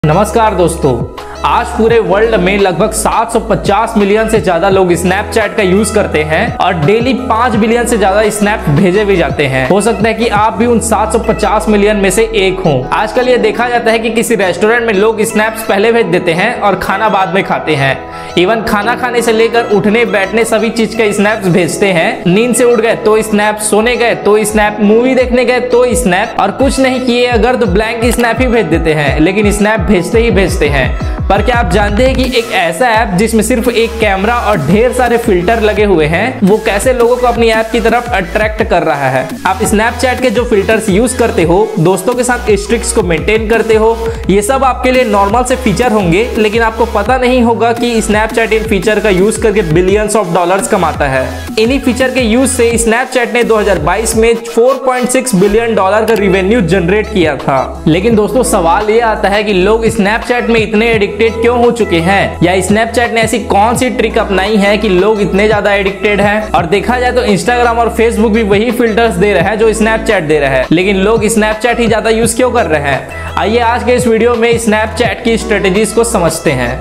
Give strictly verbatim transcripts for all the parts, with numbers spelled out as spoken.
नमस्कार दोस्तों, आज पूरे वर्ल्ड में लगभग सात सौ पचास मिलियन से ज्यादा लोग स्नैपचैट का यूज करते हैं और डेली पाँच बिलियन से ज्यादा स्नैप भेजे भी जाते हैं। हो सकता है कि आप भी उन सात सौ पचास मिलियन में से एक हों। आजकल ये देखा जाता है कि किसी रेस्टोरेंट में लोग स्नैप्स पहले भेज देते हैं और खाना बाद में खाते हैं। इवन खाना खाने से लेकर उठने बैठने सभी चीज के स्नैप्स भेजते हैं। नींद से उठ गए तो स्नैप, सोने गए तो स्नैप, मूवी देखने गए तो स्नैप, और कुछ नहीं किए अगर तो ब्लैंक स्नैप ही भेज देते हैं, लेकिन स्नैप भेजते ही भेजते हैं। पर क्या आप जानते हैं कि एक ऐसा ऐप जिसमें सिर्फ एक कैमरा और ढेर सारे फिल्टर लगे हुए हैं, वो कैसे लोगों को अपनी ऐप की तरफ अट्रैक्ट कर रहा है। आप स्नैपचैट के जो फिल्टर्स यूज करते हो, दोस्तों के साथ स्ट्रिक्स को मेंटेन करते हो, ये सब आपके लिए नॉर्मल से फीचर होंगे, लेकिन आपको पता नहीं होगा कि स्नैपचैट इन फीचर का यूज करके बिलियंस ऑफ डॉलर्स कमाता है। इन्हीं फीचर के यूज से स्नैपचैट ने दो हज़ार बाईस में चार पॉइंट छह बिलियन डॉलर का रिवेन्यू जनरेट किया था। लेकिन दोस्तों, सवाल ये आता है कि लोग स्नैपचैट में इतने एडिक्टेड क्यों हो चुके हैं, या स्नैपचैट ने ऐसी कौन सी ट्रिक अपनाई है कि लोग इतने ज्यादा एडिक्टेड हैं। और देखा जाए तो इंस्टाग्राम और फेसबुक भी वही फिल्टर्स दे रहा है जो स्नैपचैट दे रहा है, लेकिन लोग स्नैपचैट ही ज्यादा यूज क्यों कर रहे हैं। आइए आज के इस वीडियो में स्नैपचैट की स्ट्रेटेजीज को समझते हैं।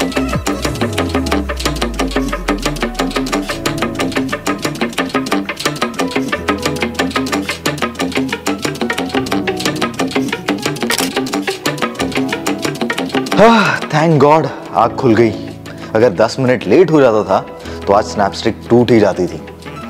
थैंक गॉड आग खुल गई। अगर दस मिनट लेट हो जाता था तो आज स्नैपस्टिक टूट ही जाती थी।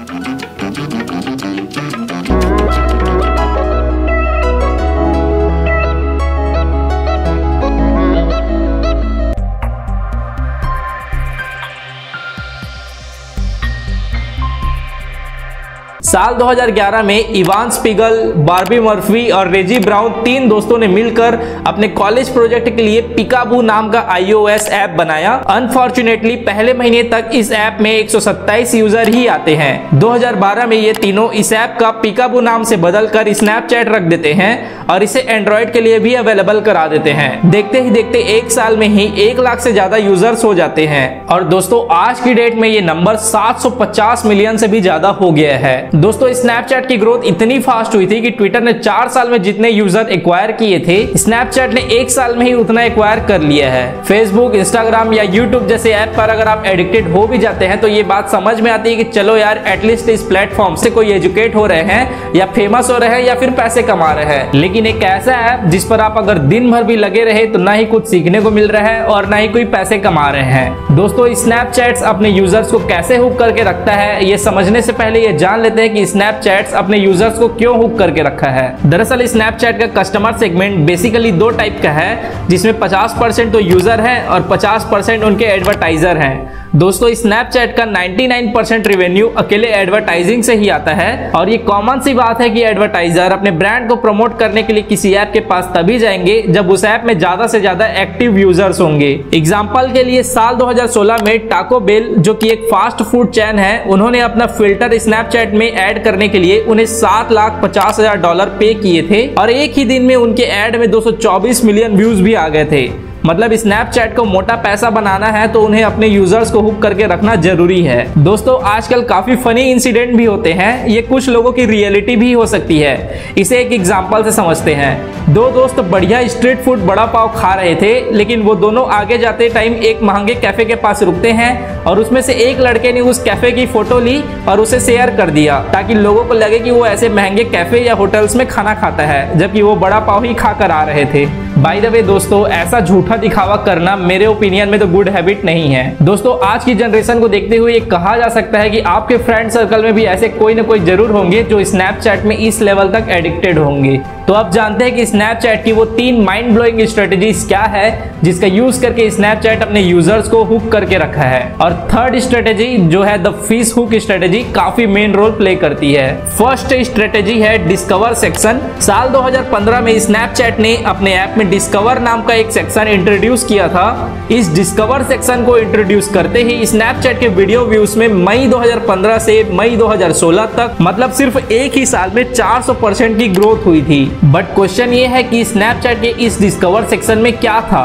साल दो हज़ार ग्यारह में इवान स्पीगल, बार्बी मर्फी और रेजी ब्राउन तीन दोस्तों ने मिलकर अपने कॉलेज प्रोजेक्ट के लिए पिकाबू नाम का आईओएस ऐप बनाया। अनफॉर्चुनेटली पहले महीने तक इस ऐप में एक सौ सत्ताईस यूजर ही आते हैं। दो हज़ार बारह में ये तीनों इस ऐप का पिकाबू नाम से बदलकर स्नैपचैट रख देते हैं और इसे एंड्रॉइड के लिए भी अवेलेबल करा देते हैं। देखते ही देखते एक साल में ही एक लाख से ज्यादा यूजर्स हो जाते हैं। और दोस्तों, आज की डेट में ये नंबर सात सौ पचास मिलियन से भी ज्यादा हो गया है। दोस्तों, स्नैपचैट की ग्रोथ इतनी फास्ट हुई थी कि ट्विटर ने चार साल में जितने यूजर एक्वायर किए थे, स्नैपचैट ने एक साल में ही उतना एक्वायर कर लिया है। फेसबुक, इंस्टाग्राम या यूट्यूब जैसे ऐप पर अगर आप एडिक्टेड हो भी जाते हैं तो ये बात समझ में आती है कि चलो यार, एटलीस्ट इस प्लेटफॉर्म से कोई एजुकेट हो रहे हैं या फेमस हो रहे हैं या फिर पैसे कमा रहे हैं। लेकिन एक ऐसा ऐप जिस पर आप अगर दिन भर भी लगे रहे तो ना ही कुछ सीखने को मिल रहा है और ना ही कोई पैसे कमा रहे हैं। दोस्तों, स्नैपचैट अपने यूजर्स को कैसे हुक करके रखता है, ये समझने से पहले ये जान लेते हैं कि स्नैपचैट अपने यूजर्स को क्यों हुक करके रखा है। दरअसल स्नैपचैट का कस्टमर सेगमेंट बेसिकली दो टाइप का है, जिसमें पचास परसेंट तो यूजर हैं और पचास परसेंट उनके एडवर्टाइजर हैं। दोस्तों, स्नैपचैट का निन्यानवे परसेंट रेवेन्यू अकेले एडवर्टाइजिंग से ही आता है, और ये कॉमन सी बात है कि एडवर्टाइजर अपने ब्रांड को प्रमोट करने के लिए किसी ऐप के पास तभी जाएंगे जब उस ऐप में ज्यादा से ज्यादा एक्टिव यूजर्स होंगे। एग्जांपल के लिए साल दो हज़ार सोलह में टाको बेल, जो कि एक फास्ट फूड चेन है, उन्होंने अपना फिल्टर स्नैपचैट में ऐड करने के लिए उन्हें सात लाख पचास हजार डॉलर पे किए थे और एक ही दिन में उनके ऐड में दो सौ चौबीस मिलियन व्यूज भी आ गए थे। मतलब स्नैपचैट को मोटा पैसा बनाना है तो उन्हें अपने यूजर्स को हुक करके रखना जरूरी है। दोस्तों, आजकल काफी फनी इंसिडेंट भी होते हैं, ये कुछ लोगों की रियलिटी भी हो सकती है। इसे एक एग्जांपल से समझते हैं। दो दोस्त बढ़िया स्ट्रीट फूड बड़ा पाव खा रहे थे, लेकिन वो दोनों आगे जाते टाइम एक महंगे कैफे के पास रुकते हैं और उसमें से एक लड़के ने उस कैफे की फोटो ली और उसे शेयर कर दिया ताकि लोगों को लगे कि वो ऐसे महंगे कैफे या होटल्स में खाना खाता है, जबकि वो बड़ा पाव ही खा कर आ रहे थे। बाय द वे दोस्तों, ऐसा झूठा दिखावा करना मेरे ओपिनियन में तो गुड हैबिट नहीं है। दोस्तों, आज की जनरेशन को देखते हुए ये कहा जा सकता है कि आपके फ्रेंड सर्कल में भी ऐसे कोई ना कोई जरूर होंगे जो स्नैपचैट में इस लेवल तक एडिक्टेड होंगे। तो अब जानते हैं कि स्नैपचैट की वो तीन माइंड ब्लोइंग स्ट्रेटेजीज क्या है जिसका यूज करके स्नैपचैट अपने यूजर्स को हुक करके रखा है। और थर्ड स्ट्रेटेजी जो है द फिश हुक स्ट्रेटेजी, काफी मेन रोल प्ले करती है। फर्स्ट स्ट्रेटेजी है डिस्कवर सेक्शन। साल दो हज़ार पंद्रह में स्नैपचैट ने अपने ऐप में डिस्कवर नाम का एक सेक्शन इंट्रोड्यूस किया था। इस डिस्कवर सेक्शन को इंट्रोड्यूस करते ही स्नैपचैट के वीडियो व्यूज में मई दो हज़ार पंद्रह से मई दो हज़ार सोलह तक, मतलब सिर्फ एक ही साल में चार सौ परसेंट की ग्रोथ हुई थी। बट क्वेश्चन ये है कि स्नैपचैट के इस डिस्कवर सेक्शन में क्या था।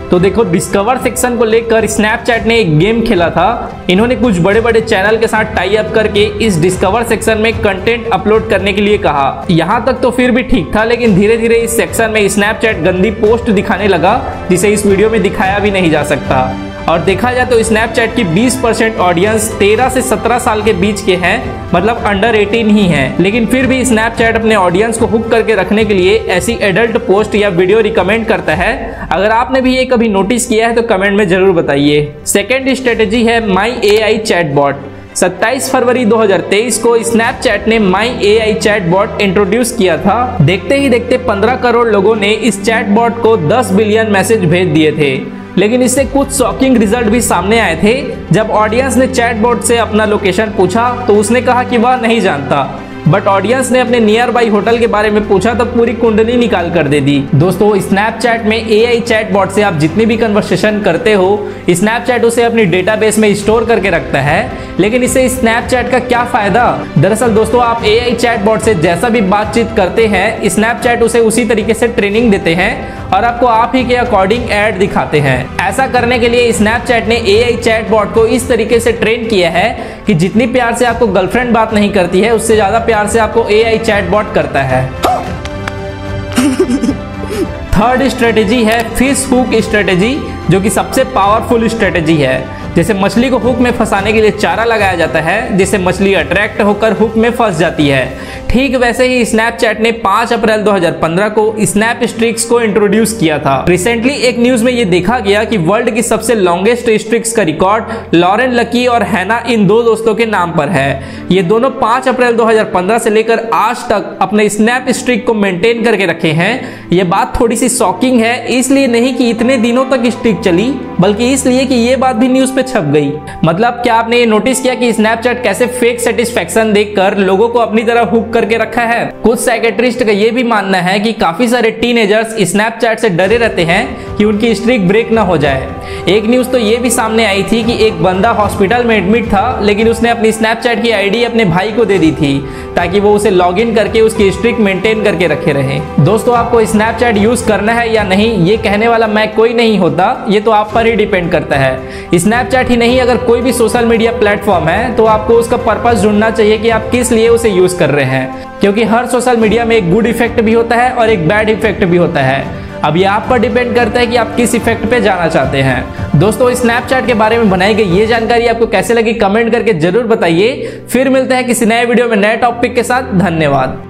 तो देखो, डिस्कवर सेक्शन को लेकर स्नैपचैट ने एक गेम खेला था। इन्होंने कुछ बड़े बड़े चैनल के साथ टाई अप करके इस डिस्कवर सेक्शन में कंटेंट अपलोड करने के लिए कहा। यहाँ तक तो फिर भी ठीक था, लेकिन धीरे धीरे इस सेक्शन में स्नैपचैट गंदी पोस्ट दिखाने लगा, जिसे इस वीडियो में दिखाया भी नहीं जा सकता। और देखा जाए तो स्नैपचैट की बीस परसेंट ऑडियंस तेरह से सत्रह साल के बीच के हैं, मतलब अंडर अठारह ही हैं। लेकिन फिर भी स्नैपचैट अपने ऑडियंस को हुक करके रखने के लिए ऐसी एडल्ट पोस्ट या वीडियो रिकमेंड करता है। अगर आपने भी ये कभी नोटिस किया है तो कमेंट में जरूर बताइए। सेकेंड स्ट्रेटेजी है माई ए आई चैटबॉट। सत्ताईस फरवरी दो हज़ार तेईस को स्नैपचैट ने माई ए आई चैटबॉट इंट्रोड्यूस किया था। देखते ही देखते पंद्रह करोड़ लोगों ने इस चैटबॉट को दस बिलियन मैसेज भेज दिए थे। लेकिन इससे कुछ शॉकिंग रिजल्ट भी सामने आए थे। जब ऑडियंस ने चैटबॉट से अपना लोकेशन पूछा तो उसने कहा कि वह नहीं जानता, बट ऑडियंस ने अपने नियर बाई होटल के बारे में पूछा तो पूरी कुंडली निकाल कर दे दी। दोस्तों, स्नैपचैट में ए आई चैटबॉट से आप जितनी भी कन्वर्सेशन करते हो, स्नैपचैट उसे अपनी डेटाबेस में स्टोर करके रखता है। लेकिन इससे स्नैपचैट का क्या फायदा? दरअसल दोस्तों, आप ए आई चैटबॉट से जैसा भी बातचीत करते हैं, स्नैपचैट उसे उसी तरीके से ट्रेनिंग देते हैं और आपको आप ही के अकॉर्डिंग ऐड दिखाते हैं। ऐसा करने के लिए स्नैपचैट ने ए आई चैटबॉट को इस तरीके से ट्रेन किया है कि जितनी प्यार से आपको गर्लफ्रेंड बात नहीं करती है, उससे ज्यादा प्यार से आपको ए आई चैटबॉट करता है। थर्ड स्ट्रेटेजी है फिश हुक स्ट्रेटेजी, जो कि सबसे पावरफुल स्ट्रेटेजी है। जैसे मछली को हुक में फंसाने के लिए चारा लगाया जाता है, जिससे मछली अट्रैक्ट होकर हुक में फंस जाती है। ठीक वैसे ही स्नैपचैट ने पाँच अप्रैल दो हज़ार पंद्रह को स्नैप स्ट्रिक्स को इंट्रोड्यूस किया था। रिसेंटली एक न्यूज में ये देखा गया कि वर्ल्ड की सबसे लॉन्गेस्ट स्ट्रिक्स का रिकॉर्ड लॉरेन लकी और हैना इन दो दोस्तों के नाम पर है। ये दोनों पाँच अप्रैल दो हज़ार पंद्रह से लेकर आज तक अपने स्नैप स्ट्रिक को मेंटेन करके रखे हैं। ये बात थोड़ी सी शॉकिंग है, इसलिए नहीं कि इतने दिनों तक स्ट्रिक चली, बल्कि इसलिए कि ये बात भी न्यूज पे छप गई। मतलब क्या आपने ये नोटिस किया कि स्नैपचैट कैसे फेक सेटिस्फैक्शन देकर लोगों को अपनी तरह हुक करके रखा है? कुछ साइकेट्रिस्ट का ये भी मानना है कि काफी सारे टीनेजर्स स्नैपचैट से डरे रहते हैं कि उनकी स्ट्रिक ब्रेक ना हो जाए। एक न्यूज तो ये भी सामने आई थी कि एक बंदा हॉस्पिटल में एडमिट था, लेकिन उसने अपनी स्नैपचैट की आईडी अपने भाई को दे दी थी ताकि वो उसे लॉगिन करके उसकी स्ट्रिक मेंटेन करके रखे रहे। दोस्तों, आपको स्नैपचैट यूज करना है या नहीं, ये कहने वाला मैं कोई नहीं होता, ये तो आप पर ही डिपेंड करता है। स्नैपचैट ही नहीं, अगर कोई भी सोशल मीडिया प्लेटफॉर्म है तो आपको उसका पर्पस ढूंढना चाहिए कि आप किस लिए उसे यूज कर रहे हैं, क्योंकि हर सोशल मीडिया में एक गुड इफेक्ट भी होता है और एक बैड इफेक्ट भी होता है। अब ये आप पर डिपेंड करता है कि आप किस इफेक्ट पे जाना चाहते हैं। दोस्तों, स्नैपचैट के बारे में बनाई गई ये जानकारी आपको कैसे लगी कमेंट करके जरूर बताइए। फिर मिलते हैं किसी नए वीडियो में नए टॉपिक के साथ। धन्यवाद।